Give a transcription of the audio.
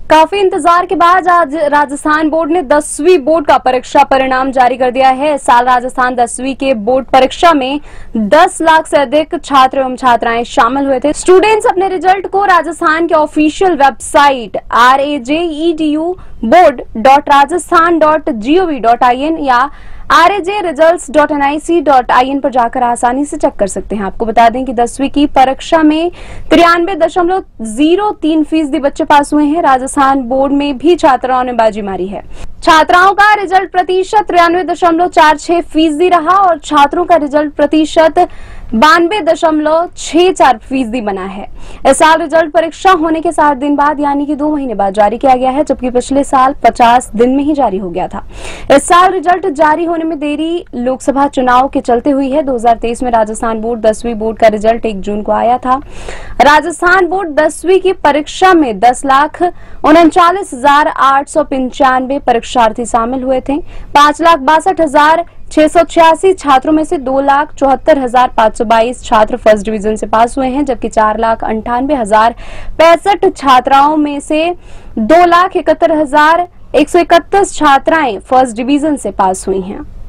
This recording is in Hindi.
काफी इंतजार के बाद आज राजस्थान बोर्ड ने 10वीं बोर्ड का परीक्षा परिणाम जारी कर दिया है। इस साल राजस्थान 10वीं के बोर्ड परीक्षा में 10 लाख से अधिक छात्र एवं छात्राएं शामिल हुए थे। स्टूडेंट्स अपने रिजल्ट को राजस्थान के ऑफिशियल वेबसाइट rajedu.board.rajasthan.gov.in या rajresults.nic.in पर जाकर आसानी से चेक कर सकते हैं। आपको बता दें कि 10वीं की परीक्षा में 93.03% बच्चे पास हुए हैं। राजस्थान बोर्ड में भी छात्राओं ने बाजी मारी है। छात्राओं का रिजल्ट प्रतिशत 93.46% रहा और छात्रों का रिजल्ट प्रतिशत 92.64% बना है। इस साल रिजल्ट परीक्षा होने के 60 दिन बाद यानी कि 2 महीने बाद जारी किया गया है, जबकि पिछले साल 50 दिन में ही जारी हो गया था। इस साल रिजल्ट जारी होने में देरी लोकसभा चुनाव के चलते हुई है। 2023 में राजस्थान बोर्ड 10वीं बोर्ड का रिजल्ट 1 जून को आया था। राजस्थान बोर्ड 10वीं की परीक्षा में 10,39,895 परीक्षार्थी शामिल हुए थे। 5,62,686 छात्रों में से 2,74,522 छात्र फर्स्ट डिवीजन से पास हुए हैं, जबकि 4,98,065 छात्राओं में से 2,71,131 छात्राएं फर्स्ट डिवीजन से पास हुई हैं।